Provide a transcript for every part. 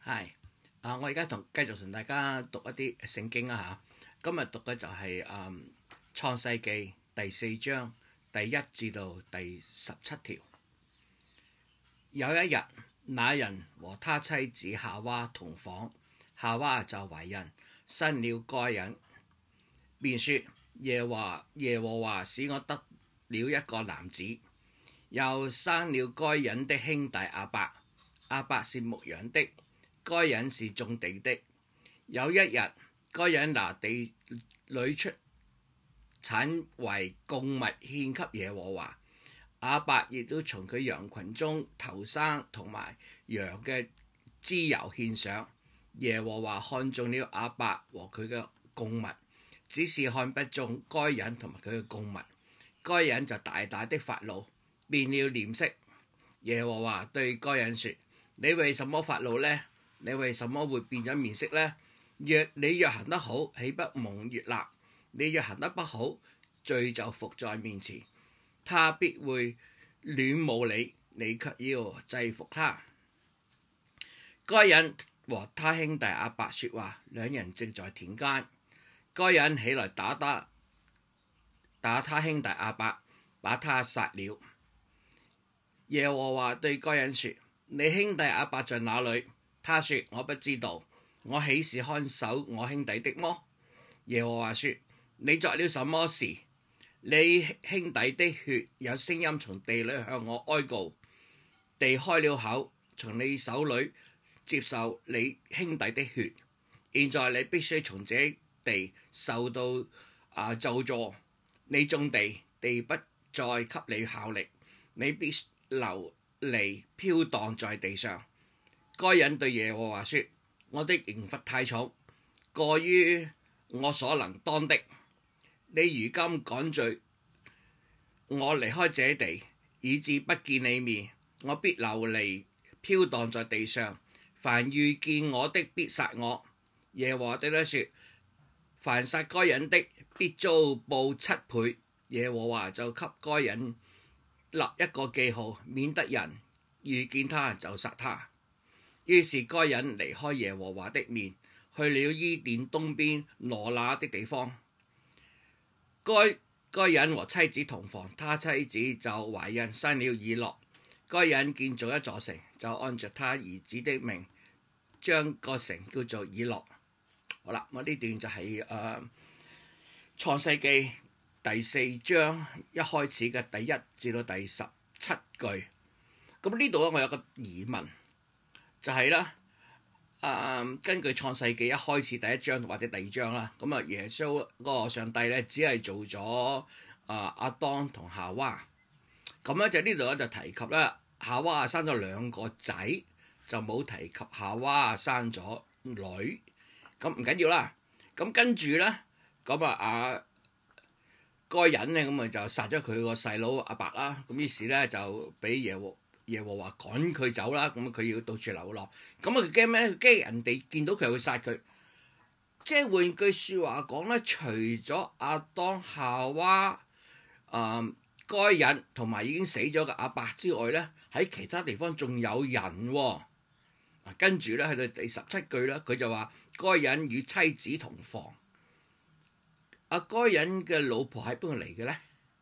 係我而家繼續同大家讀一啲聖經啦嚇。今日讀嘅就係創世記第4章第1至到第17條。有一日，那人和他妻子夏娃同房，夏娃就懷孕，生了該隱，便說：耶和華使我得了一個男子。又生了該隱的兄弟亞伯，亞伯是牧羊的，該隱是種地的。有一日，該隱拿地裏出產為供物獻給耶和華，亞伯亦都從佢羊群中頭生同埋羊嘅脂油獻上。耶和華看中了亞伯和佢嘅供物，只是看不中該隱同埋佢嘅供物。該隱就大大的發怒，變了臉色。耶和華對該隱說：你為什麼發怒呢？你為什麼會變咗面色呢？你若行得好，豈不蒙悅納？你若行得不好，罪就伏在面前，他必會戀慕你，你卻要制服他。該隱和他兄弟亞伯說話，兩人正在田間。該隱起來打他兄弟亞伯，把他殺了。耶和華對該隱說：你兄弟亞伯在哪裏？他說：我不知道，我豈是看守我兄弟的麼？耶和華說：你作了什麼事？你兄弟的血有聲音從地裏向我哀告，地開了口，從你手裏接受你兄弟的血。現在你必須從這地受到咒詛。你種地，地不再給你效力，你必流離飄蕩在地上。該隱對耶和華說：我的刑罰太重，過於我所能當的。你如今趕罪我離開這地，以致不見你面，我必流離飄蕩在地上。凡遇見我的，必殺我。耶和華對他說：凡殺該隱的，必遭報7倍。耶和華就給該隱立一個記號，免得人遇見他就殺他。於是該隱離開耶和華的面，去了伊甸東邊羅那的地方。該隱和妻子同房，他妻子就懷孕，生了以諾。該隱建造一座城，就按着他兒子的名，將個城叫做以諾。好啦，我呢段就係創世記第4章一開始嘅第1至到第17句。咁呢度咧，我有個疑問，就係咧，根據創世記一開始第1章或者第2章啦，咁耶穌嗰個上帝咧，只係做咗亞當同夏娃。咁咧就呢度咧就提及咧，夏娃生咗2個仔，就冇提及夏娃生咗女。咁唔緊要啦。咁跟住咧，咁該隱咧，咁就殺咗佢個細佬亞伯啦。咁於是咧就俾耶和華趕佢走啦。咁佢要到處流浪。咁佢驚咩咧？佢驚人哋見到佢會殺佢。即係換句説話講咧，除咗亞當夏娃、該隱同埋已經死咗嘅亞伯之外咧，喺其他地方仲有人喎。跟住咧去到第17句咧，佢就話該隱與妻子同房。該隱嘅老婆喺邊度嚟嘅咧？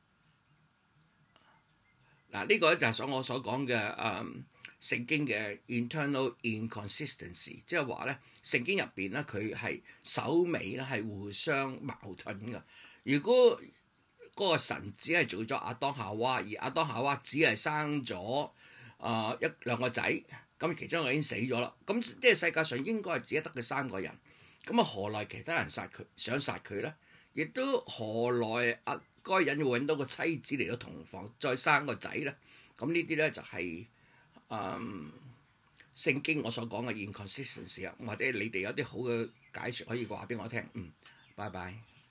呢個咧就係我所講嘅聖經嘅 internal inconsistency，即係話咧聖經入邊咧佢係首尾咧係互相矛盾嘅。如果嗰個神只係做咗亞當夏娃，而亞當夏娃只係生咗2個仔，咁其中一個已經死咗啦。咁即係世界上應該係只係得佢3個人。咁何來其他人想殺佢咧？亦都何來該隱要揾到個妻子嚟到同房，再生個仔咧？咁呢啲咧就係聖經我所講嘅 inconsistency 啊，或者你哋有啲好嘅解説可以話俾我聽。拜拜。